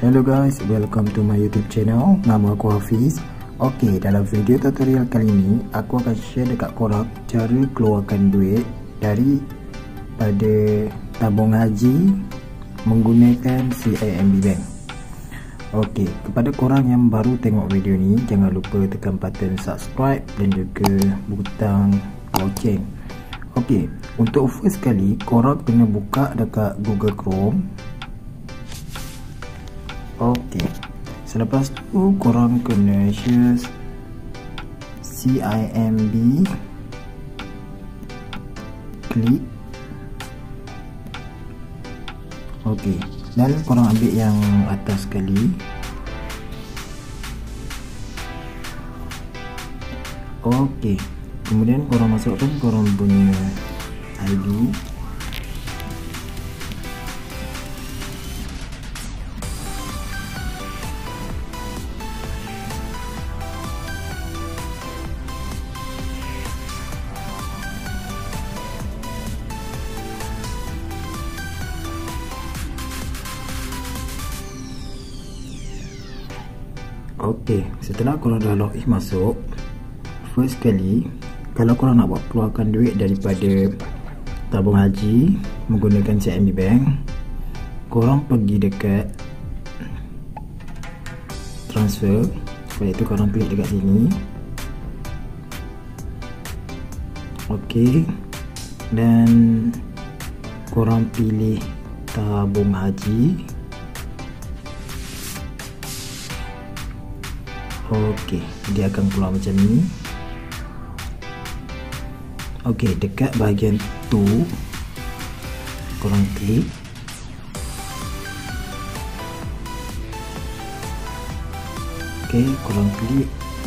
Hello guys, welcome to my YouTube channel. Nama aku Hafiz. Okey, dalam video tutorial kali ini aku akan share dekat korang cara keluarkan duit daripada tabung haji menggunakan CIMB Bank. Okey, kepada korang yang baru tengok video ni, jangan lupa tekan button subscribe dan juga butang loceng. Okey, untuk first kali korang kena buka dekat Google Chrome. Okey, selepas tu korang kena search CIMB, klik. Okey, dan korang ambil yang atas sekali. Okey, kemudian korang masukkan korang punya ID. Okey, setelah korang dah login masuk, first kali kalau korang nak buat keluarkan duit daripada tabung haji menggunakan CIMB Bank, korang pergi dekat transfer. Lepas itu korang klik dekat sini. Okey, dan korang pilih tabung haji. Okey, dia akan keluar macam ni. Okey, dekat bahagian tu korang klik. Okey, korang klik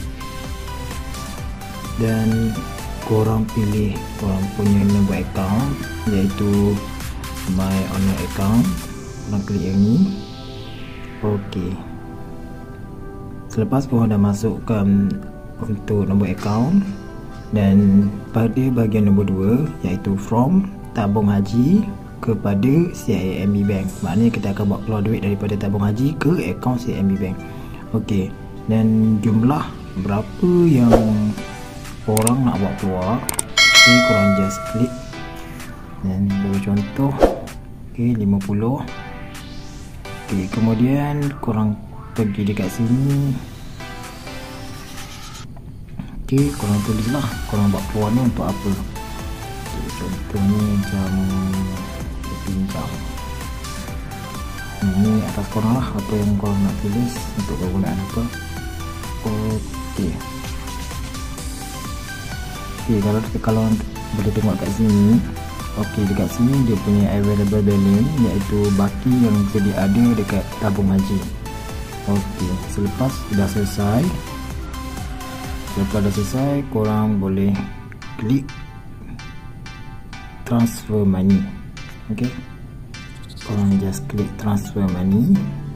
dan korang pilih korang punya nombor account, iaitu my owner account. Korang klik yang ni. Okey, selepas korang dah masukkan untuk nombor account, dan pada bahagian nombor 2 iaitu from tabung haji kepada CIMB Bank, maknanya kita akan buat keluar duit daripada tabung haji ke akaun CIMB Bank. Okey, dan jumlah berapa yang korang nak buat keluar, okey, korang just klik. Dan bagi contoh, okey, 50. Okey, kemudian korang pergi dekat sini. Okey, korang tulislah korang buat keluar ni untuk apa. Okay, contohnya jam pinjam. Ini atas korang lah apa yang korang nak tulis untuk kegunaan apa. Okey. Okey, kalau boleh tengok kat sini. Okey, dekat sini dia punya available balance, iaitu baki yang sedia ada dekat tabung haji. Okey, selepas dah selesai, korang boleh klik transfer money. Okey, korang just klik transfer money.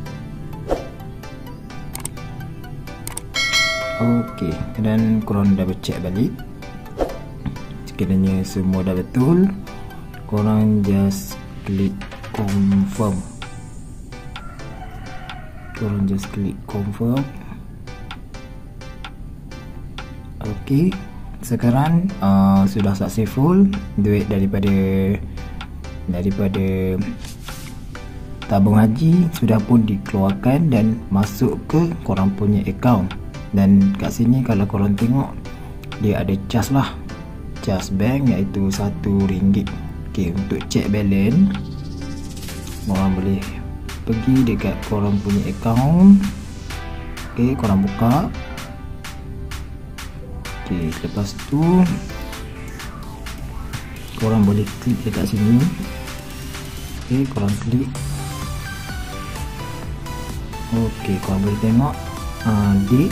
Okey, dan korang dah cek balik. Sekiranya semua dah betul, korang just klik confirm. Korang just klik confirm. Okey, sekarang sudah successful. Duit daripada tabung haji sudah pun dikeluarkan dan masuk ke korang punya account. Dan kat sini kalau korang tengok, dia ada charge lah, charge bank, iaitu RM1. Okey, untuk check balance korang boleh pergi dekat korang punya account. Okey, korang buka. Okey, lepas tu korang boleh klik dekat sini. Okey, korang klik. Okey, korang boleh tengok date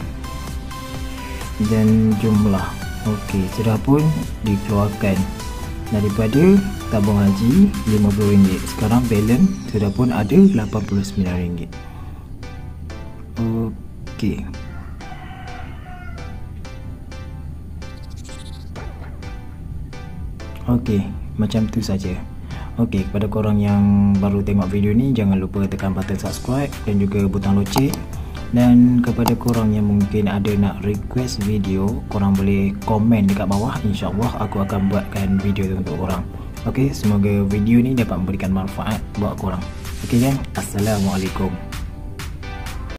dan jumlah. Okey, sudah pun dikeluarkan daripada tabung haji RM50. Sekarang balance sudah pun ada RM89. Okey. Okey, macam tu saja. Okey, kepada korang yang baru tengok video ni, jangan lupa tekan button subscribe dan juga butang loceng. Dan kepada korang yang mungkin ada nak request video, korang boleh komen dekat bawah. InsyaAllah aku akan buatkan video tu untuk korang. Okey, semoga video ni dapat memberikan manfaat buat korang. Okey kan? Assalamualaikum.